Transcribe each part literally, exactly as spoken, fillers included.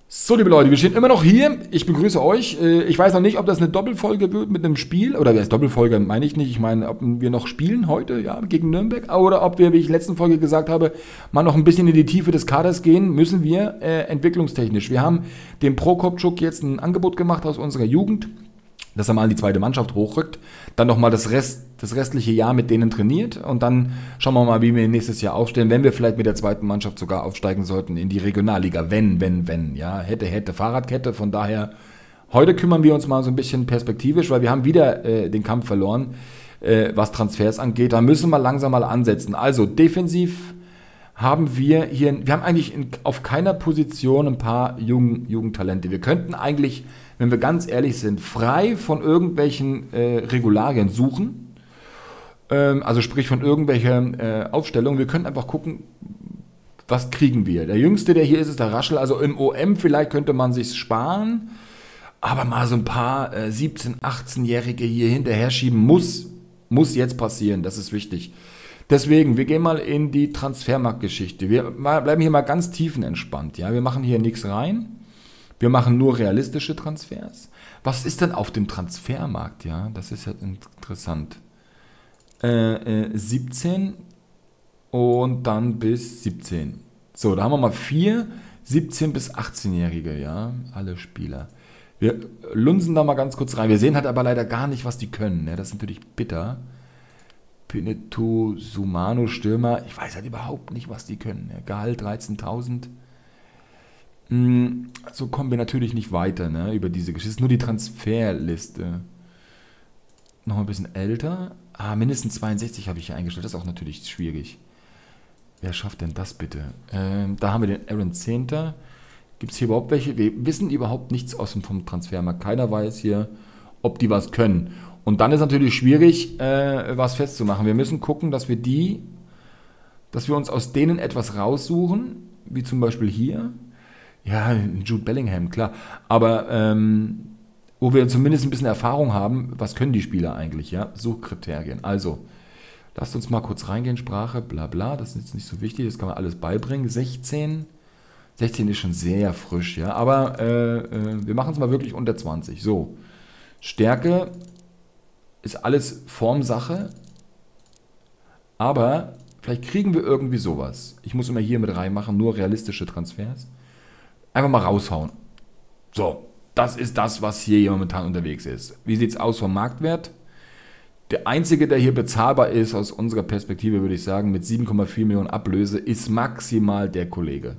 So, liebe Leute, wir stehen immer noch hier. Ich begrüße euch. Äh, Ich weiß noch nicht, ob das eine Doppelfolge wird mit einem Spiel. Oder wer ist Doppelfolge, meine ich nicht. Ich meine, ob wir noch spielen heute, ja, gegen Nürnberg. Oder ob wir, wie ich in der letzten Folge gesagt habe, mal noch ein bisschen in die Tiefe des Kaders gehen, müssen wir äh, entwicklungstechnisch. Wir haben dem Prokopczuk jetzt ein Angebot gemacht aus unserer Jugend, dass er mal in die zweite Mannschaft hochrückt, dann nochmal das, Rest, das restliche Jahr mit denen trainiert und dann schauen wir mal, wie wir nächstes Jahr aufstellen, wenn wir vielleicht mit der zweiten Mannschaft sogar aufsteigen sollten in die Regionalliga, wenn, wenn, wenn, ja, hätte, hätte, Fahrradkette, von daher, heute kümmern wir uns mal so ein bisschen perspektivisch, weil wir haben wieder äh, den Kampf verloren, äh, was Transfers angeht, da müssen wir langsam mal ansetzen, also defensiv haben wir hier, wir haben eigentlich in, auf keiner Position ein paar Jugend, Jugendtalente. Wir könnten eigentlich, wenn wir ganz ehrlich sind, frei von irgendwelchen äh, Regularien suchen, ähm, also sprich von irgendwelcher äh, Aufstellung. Wir könnten einfach gucken, was kriegen wir. Der Jüngste, der hier ist, ist der Raschel. Also im O M vielleicht könnte man sich sparen, aber mal so ein paar äh, siebzehn-, achtzehnjährige hier hinterher schieben muss, muss jetzt passieren. Das ist wichtig. Deswegen, wir gehen mal in die Transfermarktgeschichte. Wir bleiben hier mal ganz tiefenentspannt. Ja? Wir machen hier nichts rein. Wir machen nur realistische Transfers. Was ist denn auf dem Transfermarkt? Ja, das ist ja interessant. Äh, äh, siebzehn und dann bis siebzehn. So, da haben wir mal vier siebzehn- bis achtzehnjährige, ja, alle Spieler. Wir lunsen da mal ganz kurz rein. Wir sehen halt aber leider gar nicht, was die können. Ne? Das ist natürlich bitter. Pineto, Sumano, Stürmer, ich weiß halt überhaupt nicht, was die können. Gehalt dreizehntausend. So kommen wir natürlich nicht weiter, ne, über diese Geschichte. Das ist nur die Transferliste. Noch ein bisschen älter. Ah, mindestens zweiundsechzig habe ich hier eingestellt. Das ist auch natürlich schwierig. Wer schafft denn das bitte? Ähm, da haben wir den Aaron Zehnter. Gibt es hier überhaupt welche? Wir wissen überhaupt nichts aus dem vom Transfermarkt. Keiner weiß hier, ob die was können. Und dann ist natürlich schwierig, äh, was festzumachen. Wir müssen gucken, dass wir die, dass wir uns aus denen etwas raussuchen, wie zum Beispiel hier. Ja, Jude Bellingham, klar. Aber ähm, wo wir zumindest ein bisschen Erfahrung haben, was können die Spieler eigentlich, ja? Suchkriterien. Also, lasst uns mal kurz reingehen, Sprache, bla bla, das ist jetzt nicht so wichtig, das kann man alles beibringen. sechzehn, sechzehn ist schon sehr frisch, ja. Aber äh, äh, wir machen es mal wirklich unter zwanzig. So, Stärke ist alles Formsache, aber vielleicht kriegen wir irgendwie sowas. Ich muss immer hier mit reinmachen, nur realistische Transfers. Einfach mal raushauen. So, das ist das, was hier momentan unterwegs ist. Wie sieht es aus vom Marktwert? Der einzige, der hier bezahlbar ist, aus unserer Perspektive würde ich sagen, mit sieben Komma vier Millionen Ablöse, ist maximal der Kollege.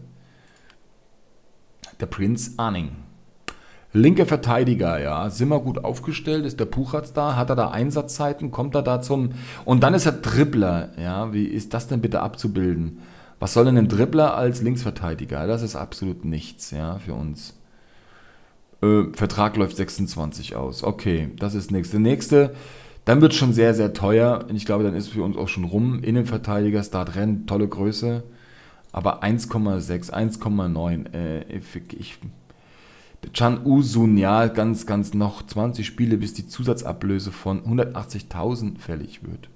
Der Prinz Arning. Linker Verteidiger, ja, sind wir gut aufgestellt, ist der Puchatz da, hat er da Einsatzzeiten, kommt er da zum... Und dann ist er Dribbler, ja, wie ist das denn bitte abzubilden? Was soll denn ein Dribbler als Linksverteidiger? Das ist absolut nichts, ja, für uns. Äh, Vertrag läuft sechsundzwanzig aus, okay, das ist nichts. Der nächste, dann wird es schon sehr, sehr teuer, und ich glaube, dann ist es für uns auch schon rum. Innenverteidiger, Start Renn, tolle Größe, aber eins Komma sechs, eins Komma neun, äh, ich... Can Usun, ja, ganz, ganz noch zwanzig Spiele, bis die Zusatzablöse von hundertachtzigtausend fällig wird.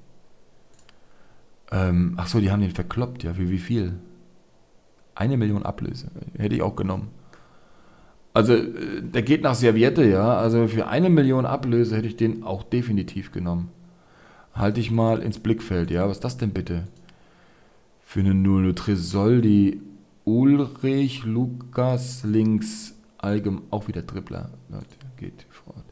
Ähm, Achso, die haben den verkloppt, ja, wie, wie viel? Eine Million Ablöse, hätte ich auch genommen. Also, der geht nach Serviette, ja, also für eine Million Ablöse hätte ich den auch definitiv genommen. Halte ich mal ins Blickfeld, ja, was ist das denn bitte? Für eine Null, Tresoldi, Ulrich, Lukas, links, allgemein, auch wieder Dribbler, Leute, geht fort.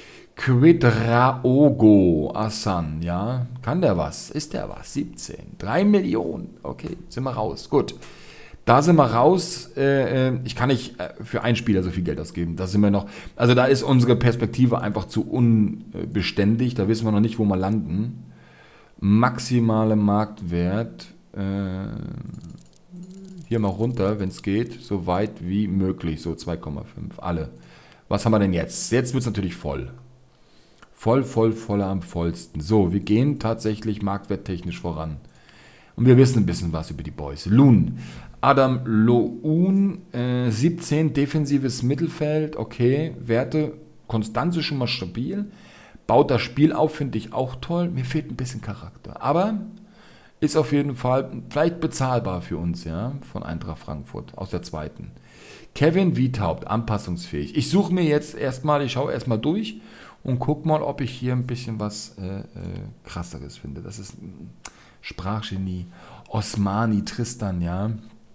Quedraogo Asan, ja, kann der was? Ist der was? siebzehn, drei Millionen, okay, sind wir raus, gut. Da sind wir raus, äh, ich kann nicht für einen Spieler so viel Geld ausgeben, da sind wir noch, also da ist unsere Perspektive einfach zu unbeständig, da wissen wir noch nicht, wo wir landen. Maximale Marktwert, äh, hier mal runter, wenn es geht, so weit wie möglich, so zwei Komma fünf, alle. Was haben wir denn jetzt? Jetzt wird es natürlich voll. Voll, voll, voller am vollsten. So, wir gehen tatsächlich marktwerttechnisch voran. Und wir wissen ein bisschen was über die Boys. Loon. Adam Loun, äh, siebzehn, defensives Mittelfeld, okay. Werte, Konstanze schon mal stabil. Baut das Spiel auf, finde ich auch toll. Mir fehlt ein bisschen Charakter. Aber ist auf jeden Fall vielleicht bezahlbar für uns, ja, von Eintracht Frankfurt aus der zweiten. Kevin Wiethaupt, anpassungsfähig. Ich suche mir jetzt erstmal, ich schaue erstmal durch und guck mal, ob ich hier ein bisschen was äh, äh, krasseres finde. Das ist ein Sprachgenie. Osmani, Tristan, ja.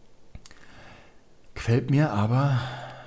Gefällt mir aber.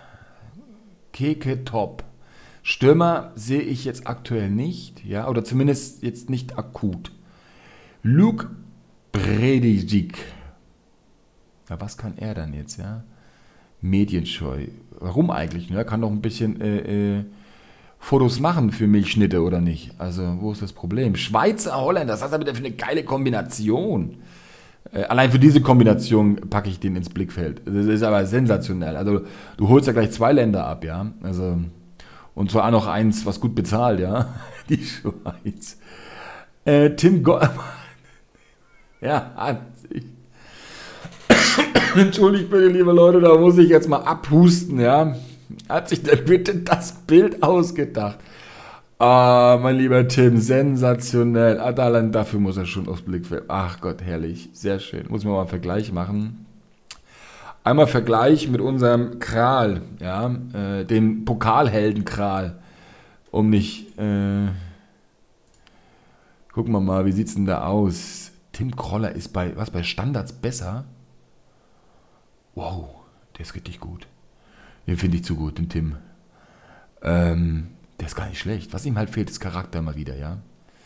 Keke top. Stürmer sehe ich jetzt aktuell nicht, ja, oder zumindest jetzt nicht akut. Luke Bredzik. Ja, was kann er dann jetzt, ja? Medienscheu. Warum eigentlich? Ne? Er kann doch ein bisschen äh, äh, Fotos machen für Milchschnitte, oder nicht? Also, wo ist das Problem? Schweizer Holländer, was ist das bitte für eine geile Kombination? Äh, allein für diese Kombination packe ich den ins Blickfeld. Das ist aber sensationell. Also, du holst ja gleich zwei Länder ab, ja? Also, und zwar auch noch eins, was gut bezahlt, ja? Die Schweiz. Äh, Tim Go Ja, hat sich. Entschuldigt bitte, liebe Leute, da muss ich jetzt mal abhusten, ja. Hat sich denn bitte das Bild ausgedacht? Ah, mein lieber Tim, sensationell. Adalan, dafür muss er schon aufs Blickfeld. Ach Gott, herrlich, sehr schön. Muss man mal einen Vergleich machen. Einmal Vergleich mit unserem Kral, ja, äh, dem Pokalhelden Kral. Um nicht, äh, gucken wir mal, wie sieht's denn da aus? Tim Kroller ist bei, was, bei Standards besser? Wow, der ist richtig gut. Den finde ich zu gut, den Tim. Ähm, der ist gar nicht schlecht. Was ihm halt fehlt, ist Charakter mal wieder, ja.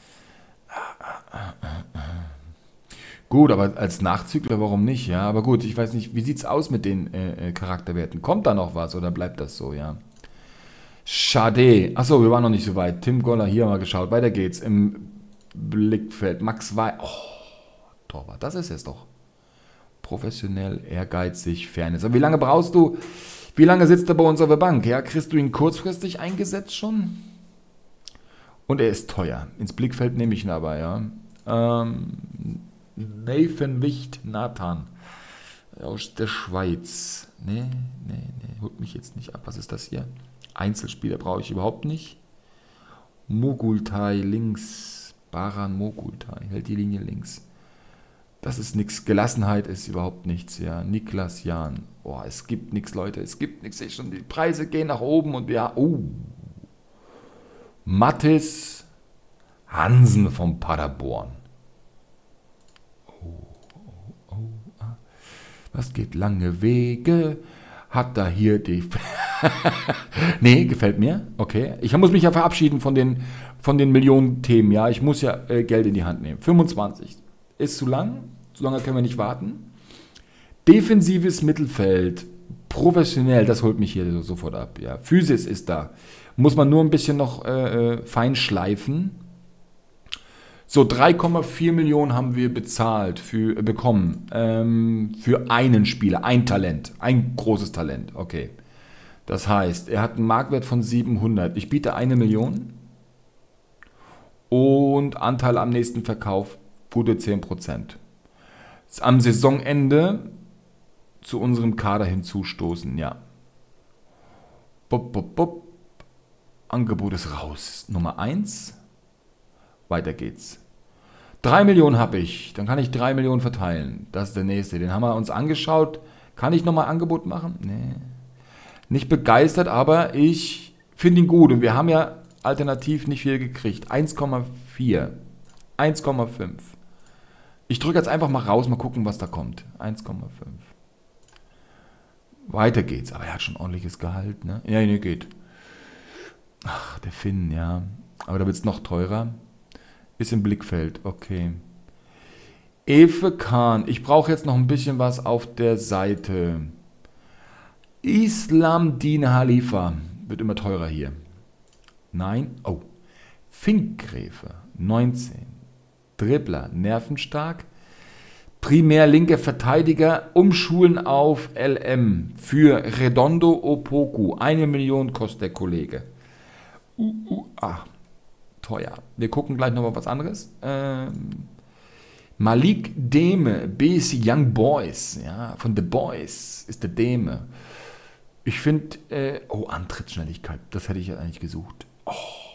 Gut, aber als Nachzügler, warum nicht, ja. Aber gut, ich weiß nicht, wie sieht's aus mit den äh, Charakterwerten? Kommt da noch was oder bleibt das so, ja? Schade. Achso, wir waren noch nicht so weit. Tim Goller, hier mal geschaut. Weiter geht's im Blickfeld. Max Wey. Oh, Torwart, das ist es doch. Professionell, ehrgeizig, Fairness. Aber wie lange brauchst du, wie lange sitzt er bei uns auf der Bank? Ja, kriegst du ihn kurzfristig eingesetzt schon? Und er ist teuer. Ins Blickfeld nehme ich ihn aber, ja. Ähm, Nathan Wicht, Nathan. Aus der Schweiz. Nee, nee, nee, holt mich jetzt nicht ab. Was ist das hier? Einzelspieler brauche ich überhaupt nicht. Mogultai links. Baran Mogultai. Hält die Linie links. Das ist nichts. Gelassenheit ist überhaupt nichts, ja. Niklas Jahn. Boah, es gibt nichts, Leute. Es gibt nichts. Ich schon, die Preise gehen nach oben und wir. Oh. Mattis Hansen vom Paderborn. Oh, oh, oh. Ah. Was geht lange Wege? Hat da hier die. Nee, gefällt mir. Okay. Ich muss mich ja verabschieden von den, von den Millionen Themen, ja. Ich muss ja äh, Geld in die Hand nehmen. fünfundzwanzig. Ist zu lang. So lange können wir nicht warten. Defensives Mittelfeld. Professionell, das holt mich hier sofort ab. Ja. Physis ist da. Muss man nur ein bisschen noch äh, fein schleifen. So, drei Komma vier Millionen haben wir bezahlt, für, äh, bekommen. Ähm, für einen Spieler. Ein Talent. Ein großes Talent. Okay. Das heißt, er hat einen Marktwert von siebenhundert. Ich biete eine Million. Und Anteil am nächsten Verkauf gute zehn Prozent. Am Saisonende zu unserem Kader hinzustoßen, ja. Bup, bup, bup. Angebot ist raus. Nummer eins. Weiter geht's. drei Millionen habe ich. Dann kann ich drei Millionen verteilen. Das ist der nächste. Den haben wir uns angeschaut. Kann ich nochmal Angebot machen? Nee. Nicht begeistert, aber ich finde ihn gut. Und wir haben ja alternativ nicht viel gekriegt. eins Komma vier. eins Komma fünf. Ich drücke jetzt einfach mal raus, mal gucken, was da kommt. eins Komma fünf. Weiter geht's. Aber er hat schon ordentliches Gehalt, ne? Ja, nee, geht. Ach, der Finn, ja. Aber da wird es noch teurer. Ist im Blickfeld, okay. Efe Kahn. Ich brauche jetzt noch ein bisschen was auf der Seite. Islam Din Khalifa. Wird immer teurer hier. Nein. Oh. Finkgräfe. neunzehn. Dribbler, nervenstark. Primär linker Verteidiger, umschulen auf L M für Redondo Opoku. Eine Million kostet der Kollege. Uh, uh, ah, teuer. Wir gucken gleich nochmal was anderes. Ähm, Malik Deme, B S C Young Boys, ja, von The Boys ist der Deme. Ich finde, äh, oh, Antrittsschnelligkeit, das hätte ich ja eigentlich gesucht. Oh.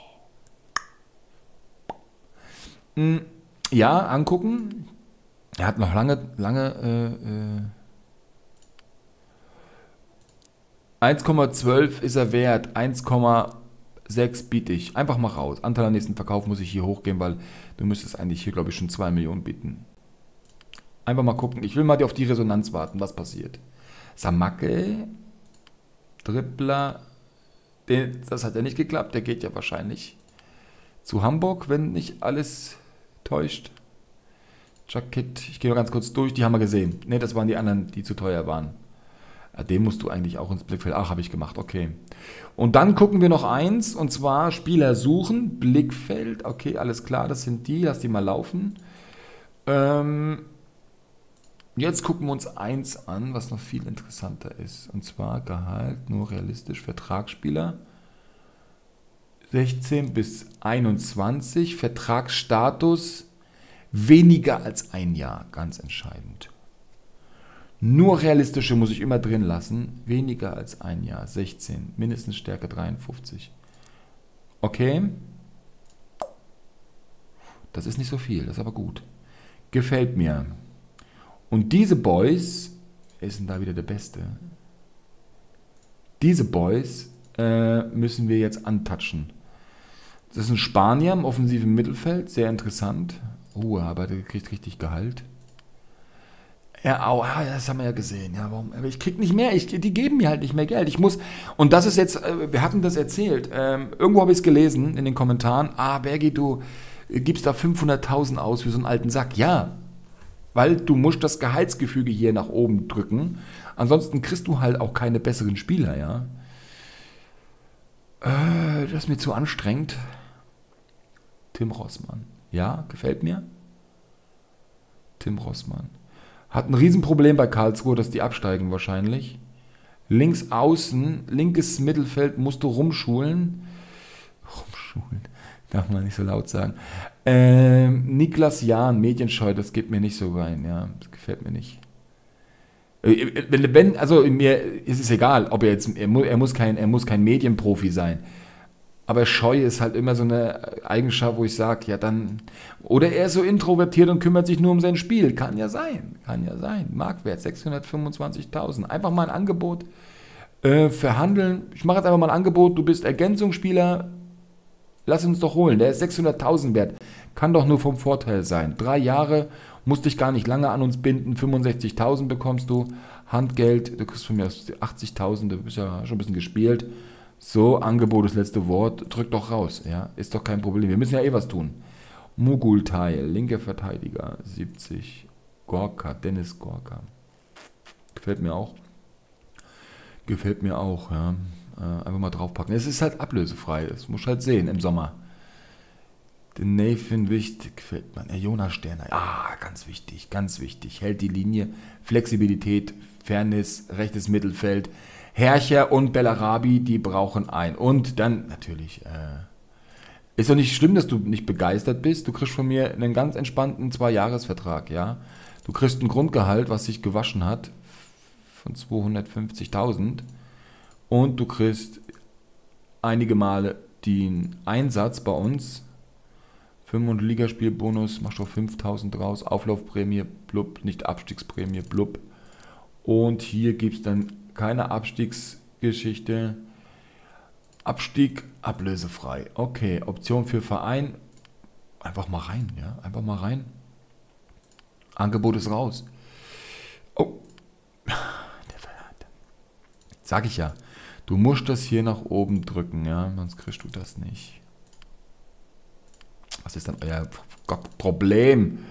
Hm. Ja, angucken. Er hat noch lange, lange, äh, äh, eins Komma zwölf ist er wert. eins Komma sechs biete ich. Einfach mal raus. Anteil am nächsten Verkauf muss ich hier hochgehen, weil du müsstest eigentlich hier, glaube ich, schon zwei Millionen bieten. Einfach mal gucken. Ich will mal auf die Resonanz warten, was passiert. Samake, Dribbler, den, das hat ja nicht geklappt. Der geht ja wahrscheinlich zu Hamburg, wenn nicht alles täuscht. Jacket, ich gehe noch ganz kurz durch, die haben wir gesehen. Ne, das waren die anderen, die zu teuer waren. Ja, den musst du eigentlich auch ins Blickfeld. Ach, habe ich gemacht, okay. Und dann gucken wir noch eins, und zwar Spieler suchen, Blickfeld. Okay, alles klar, das sind die, lass die mal laufen. Ähm, jetzt gucken wir uns eins an, was noch viel interessanter ist. Und zwar Gehalt, nur realistisch, Vertragsspieler. sechzehn bis einundzwanzig, Vertragsstatus weniger als ein Jahr, ganz entscheidend. Nur realistische muss ich immer drin lassen, weniger als ein Jahr, sechzehn, mindestens Stärke dreiundfünfzig. Okay, das ist nicht so viel, das ist aber gut. Gefällt mir. Und diese Boys, wer ist denn da wieder der Beste? Diese Boys äh, müssen wir jetzt antatschen. Das ist ein Spanier im offensiven Mittelfeld, sehr interessant. Oh, aber der kriegt richtig Gehalt. Ja, au, das haben wir ja gesehen. Ja, warum? Aber ich krieg nicht mehr. Ich, die geben mir halt nicht mehr Geld. Ich muss, und das ist jetzt, wir hatten das erzählt. Ähm, irgendwo habe ich es gelesen in den Kommentaren. Ah, Bergi, du gibst da fünfhunderttausend aus für so einen alten Sack. Ja, weil du musst das Gehaltsgefüge hier nach oben drücken. Ansonsten kriegst du halt auch keine besseren Spieler, ja. Äh, das ist mir zu anstrengend. Tim Rossmann. Ja, gefällt mir. Tim Rossmann. Hat ein Riesenproblem bei Karlsruhe, dass die absteigen wahrscheinlich. Links außen, linkes Mittelfeld musst du rumschulen. Rumschulen, darf man nicht so laut sagen. Ähm, Niklas Jahn, Medienscheu, das geht mir nicht so rein. Ja, das gefällt mir nicht. Wenn, wenn, also mir ist es egal, ob er jetzt, er muss, er muss kein, er muss kein Medienprofi sein. Aber Scheu ist halt immer so eine Eigenschaft, wo ich sage, ja dann, oder er ist so introvertiert und kümmert sich nur um sein Spiel. Kann ja sein, kann ja sein. Marktwert sechshundertfünfundzwanzigtausend. Einfach mal ein Angebot äh, verhandeln. Ich mache jetzt einfach mal ein Angebot, du bist Ergänzungsspieler, lass uns doch holen. Der ist sechshunderttausend wert. Kann doch nur vom Vorteil sein. Drei Jahre, musst dich gar nicht lange an uns binden. fünfundsechzigtausend bekommst du. Handgeld, du kriegst von mir achtzigtausend, du bist ja schon ein bisschen gespielt. So, Angebot, das letzte Wort, drück doch raus, ja, ist doch kein Problem. Wir müssen ja eh was tun. Mugulteil, linker Verteidiger, siebzig. Gorka, Dennis Gorka. Gefällt mir auch. Gefällt mir auch, ja. Äh, einfach mal draufpacken. Es ist halt ablösefrei, das muss ich halt sehen im Sommer. Den Nathan Wicht gefällt mir. Der Jonas Sterner, ah, ganz wichtig, ganz wichtig. Hält die Linie, Flexibilität, Fairness, rechtes Mittelfeld. Herrcher und Bellarabi, die brauchen ein. Und dann natürlich, äh, ist doch nicht schlimm, dass du nicht begeistert bist. Du kriegst von mir einen ganz entspannten Zwei-Jahres-Vertrag, ja. Du kriegst ein Grundgehalt, was sich gewaschen hat, von zweihundertfünfzigtausend. Und du kriegst einige Male den Einsatz bei uns. fünf- Ligaspielbonus, machst du fünftausend draus. Auflaufprämie, blub, nicht Abstiegsprämie, blub. Und hier gibt es dann keine Abstiegsgeschichte. Abstieg ablösefrei. Okay, Option für Verein. Einfach mal rein, ja. Einfach mal rein. Angebot ist raus. Oh. Der Verrat. Sag ich ja. Du musst das hier nach oben drücken, ja. Sonst kriegst du das nicht. Was ist dann euer Problem?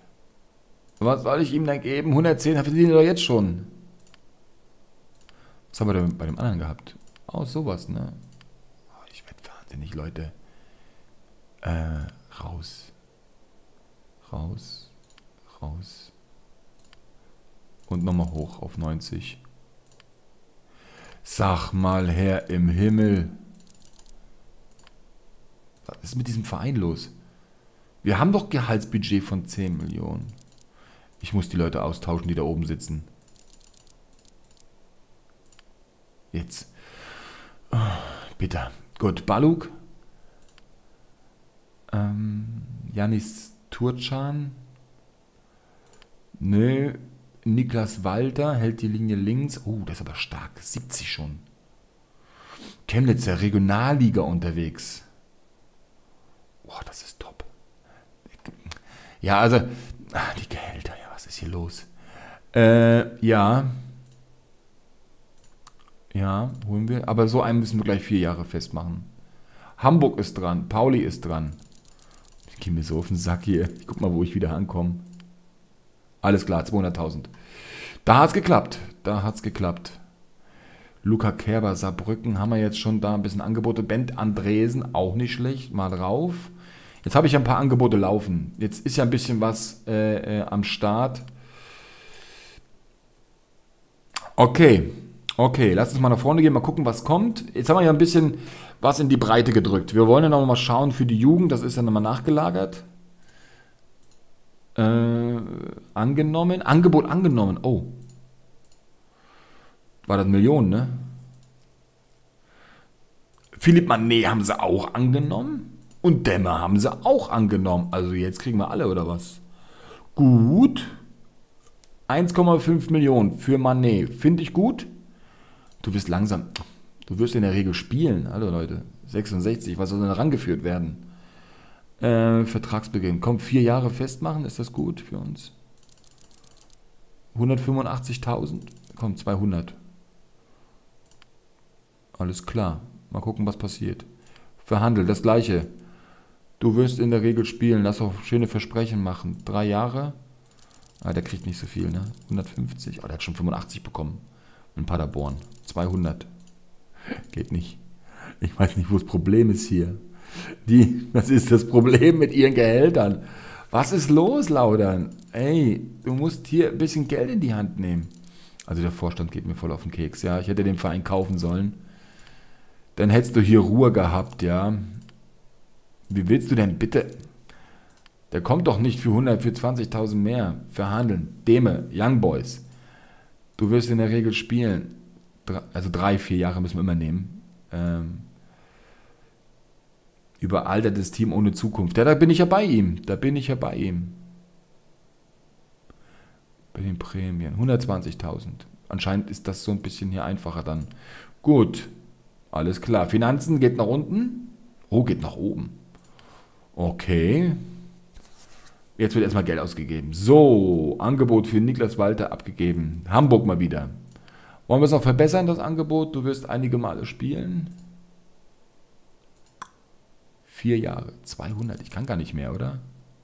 Was soll ich ihm dann geben? hundertzehn verdient er doch jetzt schon. Was haben wir denn bei dem anderen gehabt? Oh, sowas, ne? Oh, ich werde wahnsinnig, Leute. Äh, raus. Raus. Raus. Und nochmal hoch auf neunzig. Sag mal, Herr im Himmel. Was ist mit diesem Verein los? Wir haben doch Gehaltsbudget von zehn Millionen. Ich muss die Leute austauschen, die da oben sitzen. Jetzt. Oh, bitte. Gut, Baluk. Ähm, Janis Turcan. Nö. Niklas Walter hält die Linie links. Oh, das ist aber stark. siebzig schon. Chemnitzer Regionalliga unterwegs. Boah, das ist top. Ja, also, ach, die Gehälter, ja, was ist hier los? Äh, ja. Ja, holen wir. Aber so einen müssen wir gleich vier Jahre festmachen. Hamburg ist dran, Pauli ist dran. Ich gehe mir so auf den Sack hier. Ich guck mal, wo ich wieder ankomme. Alles klar, zweihunderttausend. Da hat's geklappt. Da hat's geklappt. Luca Kerber, Saarbrücken, haben wir jetzt schon da ein bisschen Angebote. Bent Andresen, auch nicht schlecht. Mal drauf. Jetzt habe ich ein paar Angebote laufen. Jetzt ist ja ein bisschen was äh, äh, am Start. Okay. Okay, lass uns mal nach vorne gehen, mal gucken, was kommt. Jetzt haben wir ja ein bisschen was in die Breite gedrückt. Wir wollen ja noch mal schauen für die Jugend. Das ist ja nochmal nachgelagert. Äh, angenommen. Angebot angenommen. Oh. War das Millionen, ne? Philipp Manet haben sie auch angenommen. Und Dämmer haben sie auch angenommen. Also jetzt kriegen wir alle, oder was? Gut. eins Komma fünf Millionen für Manet. Finde ich gut. Du wirst langsam... Du wirst in der Regel spielen. Hallo Leute. sechsundsechzig. Was soll denn rangeführt werden? Äh, Vertragsbeginn. Komm, vier Jahre festmachen. Ist das gut für uns? hundertfünfundachtzigtausend. Komm, zweihundert. Alles klar. Mal gucken, was passiert. Verhandelt, das gleiche. Du wirst in der Regel spielen. Lass auch schöne Versprechen machen. Drei Jahre. Ah, der kriegt nicht so viel, ne? hundertfünfzig. Oh, der hat schon fünfundachtzig bekommen. In Paderborn. zweihundert. Geht nicht. Ich weiß nicht, wo das Problem ist hier. Die, was ist das Problem mit ihren Gehältern? Was ist los, Laudern? Ey, du musst hier ein bisschen Geld in die Hand nehmen. Also der Vorstand geht mir voll auf den Keks, ja. Ich hätte den Verein kaufen sollen. Dann hättest du hier Ruhe gehabt, ja. Wie willst du denn bitte? Der kommt doch nicht für hundert, für zwanzigtausend mehr. Verhandeln. Deme, Young Boys. Du wirst in der Regel spielen. Also drei, vier Jahre müssen wir immer nehmen. Ähm, überaltertes Team ohne Zukunft. Ja, da bin ich ja bei ihm. Da bin ich ja bei ihm. Bei den Prämien. hundertzwanzigtausend. Anscheinend ist das so ein bisschen hier einfacher dann. Gut. Alles klar. Finanzen geht nach unten. Oh, geht nach oben. Okay. Jetzt wird erstmal Geld ausgegeben. So, Angebot für Niklas Walter abgegeben. Hamburg mal wieder. Wollen wir es noch verbessern, das Angebot? Du wirst einige Male spielen. Vier Jahre, zweihundert. Ich kann gar nicht mehr, oder?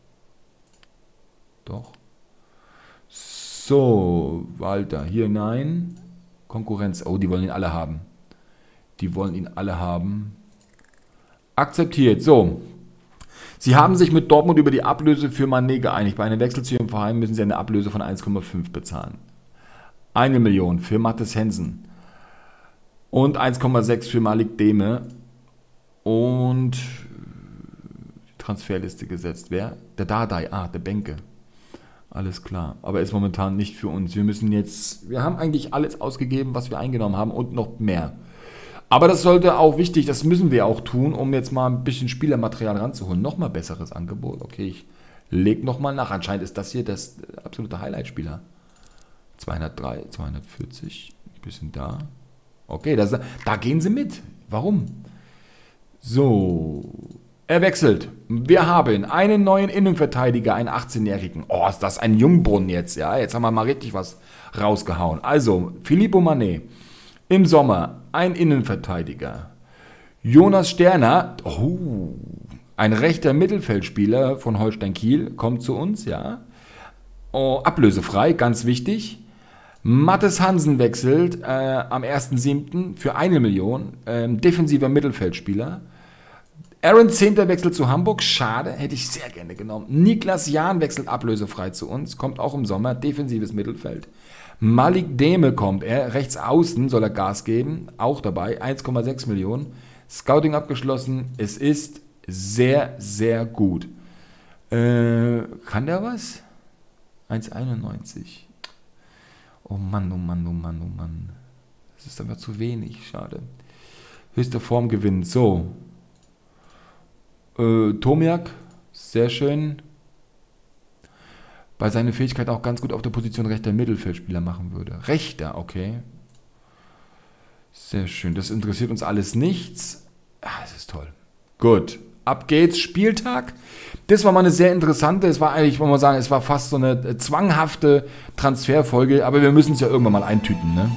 Doch. So, Walter, hier nein. Konkurrenz. Oh, die wollen ihn alle haben. Die wollen ihn alle haben. Akzeptiert. So. Sie haben sich mit Dortmund über die Ablöse für Manet geeinigt. Bei einem Wechsel zu ihrem Verein müssen sie eine Ablöse von eins Komma fünf bezahlen. Eine Million für Mathis Hensen. Und eins Komma sechs für Malik Deme. Und die Transferliste gesetzt. Wer? Der Dardai. Ah, der Benke. Alles klar. Aber ist momentan nicht für uns. Wir müssen jetzt... Wir haben eigentlich alles ausgegeben, was wir eingenommen haben und noch mehr. Aber das sollte auch wichtig, das müssen wir auch tun, um jetzt mal ein bisschen Spielermaterial ranzuholen. Nochmal besseres Angebot. Okay, ich lege nochmal nach. Anscheinend ist das hier das absolute Highlight-Spieler. zweihundertdrei, zweihundertvierzig, ein bisschen da. Okay, das, da gehen sie mit. Warum? So, er wechselt. Wir haben einen neuen Innenverteidiger, einen achtzehnjährigen. Oh, ist das ein Jungbrunnen jetzt, ja? Jetzt haben wir mal richtig was rausgehauen. Also, Filippo Manet. Im Sommer ein Innenverteidiger. Jonas Sterner, oh, ein rechter Mittelfeldspieler von Holstein Kiel, kommt zu uns, ja. Oh, ablösefrei, ganz wichtig. Mathis Hansen wechselt äh, am ersten siebten für eine Million. Ähm, defensiver Mittelfeldspieler. Aaron Zehnter wechselt zu Hamburg, schade, hätte ich sehr gerne genommen. Niklas Jahn wechselt ablösefrei zu uns, kommt auch im Sommer, defensives Mittelfeld. Malik Deme kommt, er rechts außen soll er Gas geben, auch dabei, eins Komma sechs Millionen. Scouting abgeschlossen, es ist sehr, sehr gut. Äh, kann der was? eins Komma einundneunzig. Oh Mann, oh Mann, oh Mann, oh Mann. Das ist einfach zu wenig, schade. Höchste Form gewinnen, so. Äh, Tomiak, sehr schön. Bei seiner Fähigkeit auch ganz gut auf der Position rechter Mittelfeldspieler machen würde. Rechter, okay. Sehr schön. Das interessiert uns alles nichts. Ah, das ist toll. Gut. Ab geht's. Spieltag. Das war mal eine sehr interessante, es war eigentlich, wollen wir sagen, es war fast so eine zwanghafte Transferfolge, aber wir müssen es ja irgendwann mal eintüten, ne?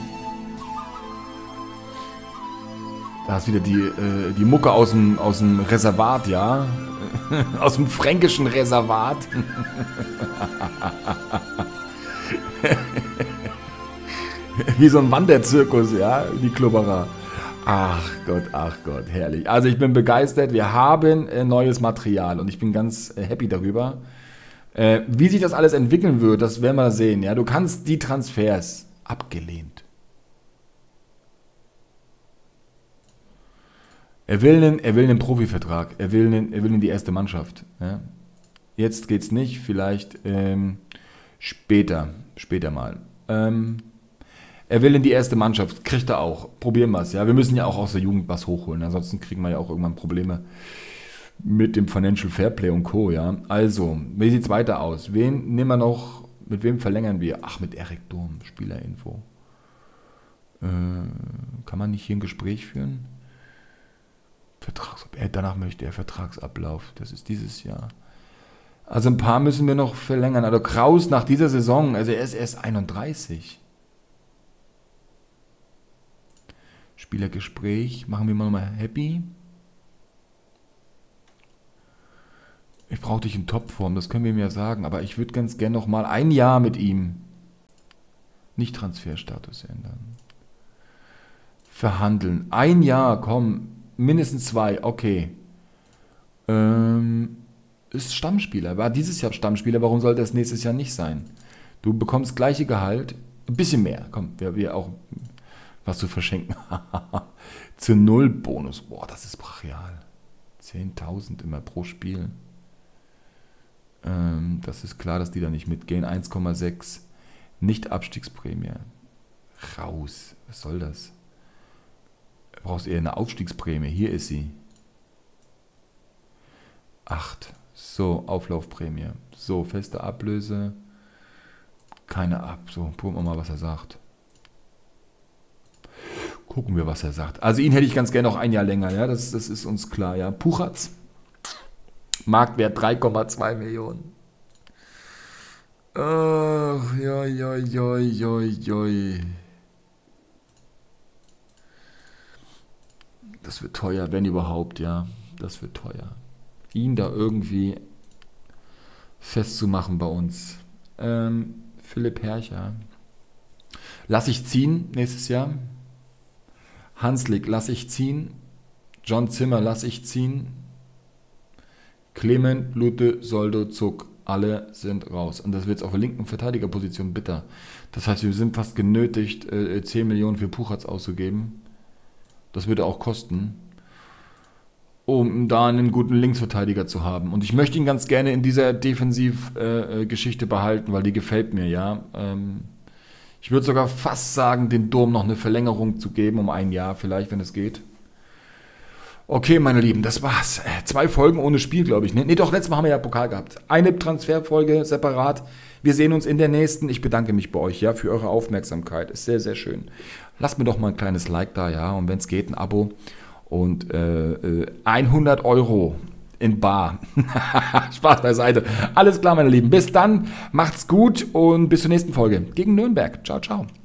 Da ist wieder die, äh, die Mucke aus dem, aus dem Reservat, ja? Aus dem fränkischen Reservat. Wie so ein Wanderzirkus, ja? Die Klubberer. Ach Gott, ach Gott, herrlich. Also ich bin begeistert. Wir haben äh, neues Material und ich bin ganz äh, happy darüber. Äh, wie sich das alles entwickeln wird, das werden wir sehen. Ja? Du kannst die Transfers abgelehnt. Er will einen, er will einen Profivertrag. Er will, einen, er will in die erste Mannschaft. Ja? Jetzt geht's nicht, vielleicht ähm, später, später mal. Ähm, Er will in die erste Mannschaft, kriegt er auch. Probieren wir es. Ja? Wir müssen ja auch aus der Jugend was hochholen. Ansonsten kriegen wir ja auch irgendwann Probleme mit dem Financial Fairplay und Co. Ja? Also, wie sieht es weiter aus? Wen nehmen wir noch? Mit wem verlängern wir? Ach, mit Erik Durm, Spielerinfo. Äh, kann man nicht hier ein Gespräch führen? Vertrags, er, danach möchte er Vertragsablauf. Das ist dieses Jahr. Also ein paar müssen wir noch verlängern. Also Kraus nach dieser Saison, also er ist erst einunddreißig. Spielergespräch, machen wir mal nochmal happy. Ich brauche dich in Topform, das können wir mir ja sagen, aber ich würde ganz gerne nochmal ein Jahr mit ihm. Nicht Transferstatus ändern. Verhandeln. Ein Jahr, komm, mindestens zwei, okay. Ähm, ist Stammspieler, war dieses Jahr Stammspieler, warum sollte das nächstes Jahr nicht sein? Du bekommst gleiche Gehalt, ein bisschen mehr, komm, wir, wir auch... was zu verschenken. Zu null Bonus. Boah, das ist brachial. zehntausend immer pro Spiel. Ähm, das ist klar, dass die da nicht mitgehen. eins Komma sechs. Nicht Abstiegsprämie. Raus. Was soll das? Du brauchst eher eine Aufstiegsprämie. Hier ist sie. acht. So, Auflaufprämie. So, feste Ablöse. Keine ab. So, gucken wir mal, was er sagt. Gucken wir, was er sagt. Also ihn hätte ich ganz gerne noch ein Jahr länger, ja, das, das ist uns klar, ja. Puchatz, Marktwert drei Komma zwei Millionen. Ach, ja, ja, ja, ja, ja. Das wird teuer, wenn überhaupt, ja. Das wird teuer. Ihn da irgendwie festzumachen bei uns. Ähm, Philipp Hercher. Lass ich ziehen nächstes Jahr. Hanslik lass ich ziehen. John Zimmer lass ich ziehen. Clement, Lute, Soldo, Zuck. Alle sind raus. Und das wird jetzt auf der linken Verteidigerposition bitter. Das heißt, wir sind fast genötigt, zehn Millionen für Puchatz auszugeben. Das würde auch kosten, um da einen guten Linksverteidiger zu haben. Und ich möchte ihn ganz gerne in dieser Defensivgeschichte behalten, weil die gefällt mir, ja. Ähm, Ich würde sogar fast sagen, den Durm noch eine Verlängerung zu geben, um ein Jahr vielleicht, wenn es geht. Okay, meine Lieben, das war's. Zwei Folgen ohne Spiel, glaube ich. Ne, nee, doch, letztes Mal haben wir ja Pokal gehabt. Eine Transferfolge separat. Wir sehen uns in der nächsten. Ich bedanke mich bei euch, ja, für eure Aufmerksamkeit. Ist sehr, sehr schön. Lasst mir doch mal ein kleines Like da, ja, und wenn es geht, ein Abo. Und äh, hundert Euro in bar. Spaß beiseite. Alles klar, meine Lieben. Bis dann. Macht's gut und bis zur nächsten Folge gegen Nürnberg. Ciao, ciao.